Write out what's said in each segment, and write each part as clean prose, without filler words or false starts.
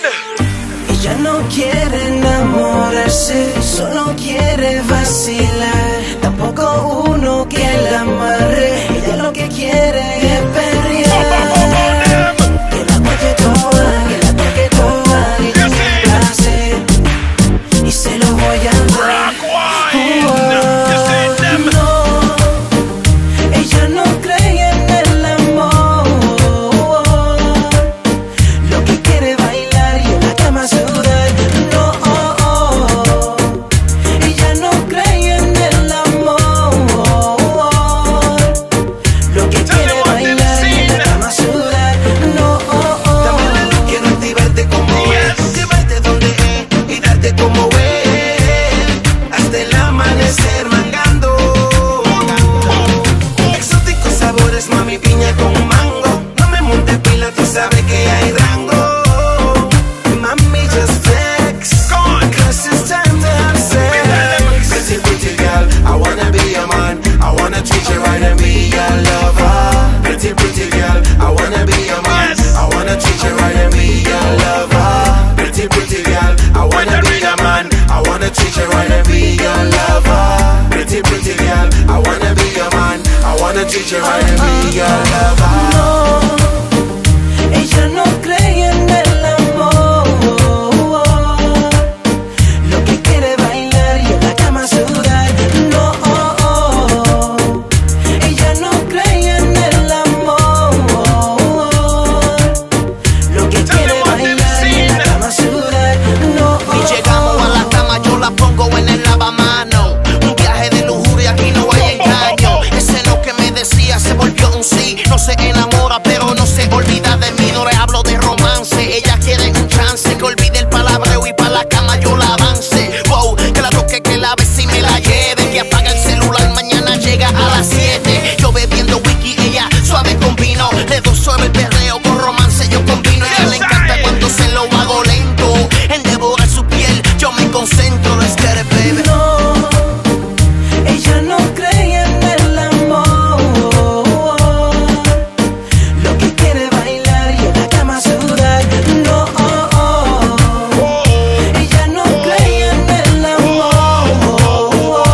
Ella no quiere enamorarse, solo quiere vacilar. Tampoco uno que la amarre, ella lo que quiere es perrear. Que la toque toda, que la toque toda, y le place, y se lo voy a dar. Ella no cree en el amor, lo que quiere bailar y en la cama sudar. No, ella no cree en el amor, lo que quiere bailar y en la cama sudar. No, también quiero activarte como es, llevarte donde es y darte como es, hasta el amanecer mangando. Exóticos sabores, mami, piña con mango. No me montes pila, tú sabes que hay rango. Mami, just flex, cause it's time to have sex. Pretty, pretty girl, I wanna be your man, I wanna treat you right and be your lover. Pretty, pretty girl, I wanna be your man, I wanna treat you right and be your lover. Pretty, pretty girl, I wanna be your man, I wanna treat you right and be your lover. Pretty, pretty girl, I wanna be your man, I wanna treat you right and be your lover. no, ella no cree en el amor, lo que quiere bailar y en la cama sudar. No, ella no cree en el amor, lo que quiere bailar y en la cama sudar. No, Y llegamos a la cama, yo la pongo en el lavamano. Un viaje de lujuria, aquí no hay engaño. Ese no que me decía se volvió un sí. No se enamora, pero no se olvida de mí. No le hablo de romance, ella quiere un chance. Que olvide el palabreo y pa' la cama yo la avance. Wow, que la toque, que la bese y me la lleve. Que apaga el celular, mañana llega a las 7. Yo bebiendo whisky, ella suave con vino. Le doy suave el perreo, con romance yo combino. Ella le encanta cuando se lo hago lento. En devorar su piel, yo me concentro. Let's get it, baby. no, ella no cree en el amor, lo que quiere bailar y en la cama sudar. No, ella no cree en el amor,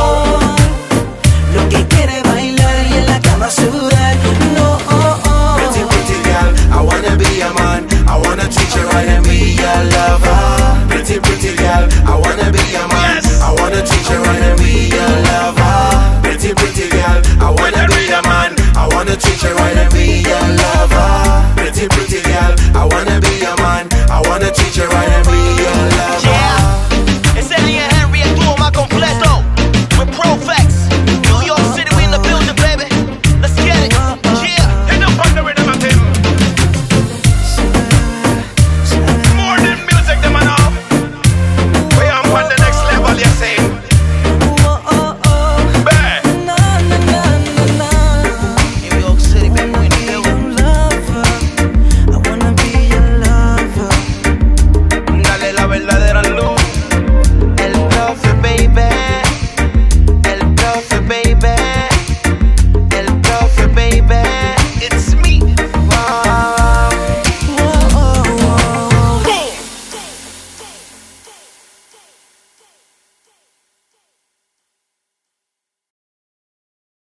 lo que quiere bailar y en la cama sudar. No, Pretty, pretty girl, I wanna be your man, I wanna treat you right and be your lover. Pretty, pretty girl, I wanna be your man, I wanna treat you right and be your lover. Pretty, pretty girl, I wanna be your man, I wanna treat you right and be your lover. Pretty, pretty girl, I wanna